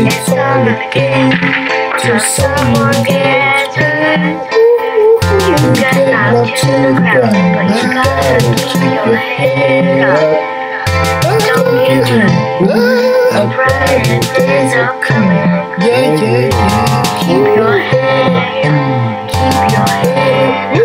It's all a game till someone gets hurt. You get knocked to the ground, but you gotta keep your head up. Don't give in, the brighter days are coming. Keep your head up, keep your head up.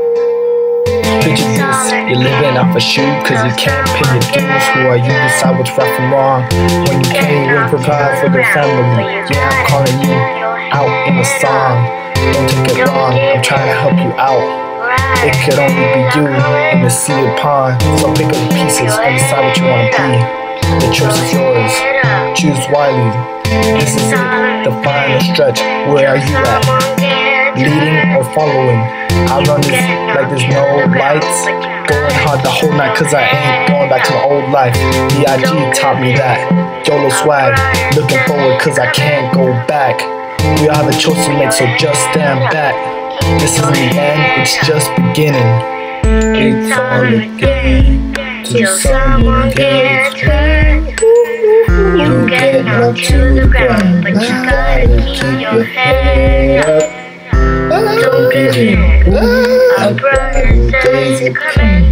Picture this, you're living off a shoe cause you can't pay your dues. Who are you to decide what's right from wrong when you can't even provide for your family? Yeah, I'm calling you out in a song. Don't take it wrong, I'm trying to help you out. It could only be you in the sea of pond. So pick up the pieces and decide what you want to be. The choice is yours, choose wisely. This is it, the final stretch. Where are you at? Leading or following? I run this like there's no lights. Going hard the whole night cause I ain't going back to my old life. B.I.G. taught me that. YOLO swag, looking forward cause I can't go back. We all have a choice to make, so just stand back. This isn't the end, it's just beginning. It's all a game till someone gets hurt. You get knocked to the ground, but you gotta keep your head up. Don't give in, our brighter days are coming.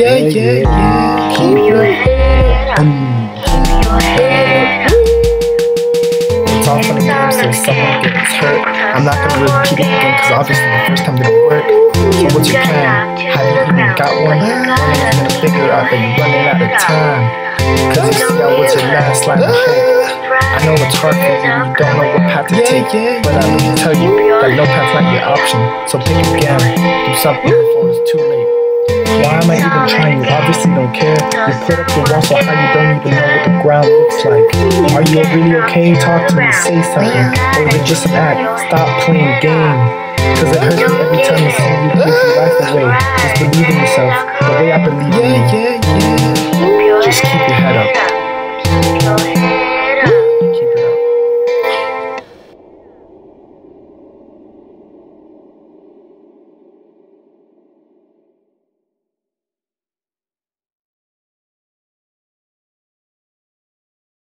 Keep your head up, keep your head up. It's all fun and games till someone gets hurt. I'm not gonna repeat it again cause obviously the first time didn't work. So what's your plan? Have you even got one? When are you gonna figure out that you're running out of time? Cause you see out what's your last line of hope. I know it's hard for you, you don't know what path to take. But I will tell you that no path's not your option. So pick again, do something before it's too late. Why am I even trying? You obviously don't care. You put up your wall so high you don't even know what the ground looks like. Are you really okay? Talk to me, say something. Or is it just an act? Stop playing game. Cause it hurts me every time I see you give your life away. Just believe in yourself, the way I believe in you.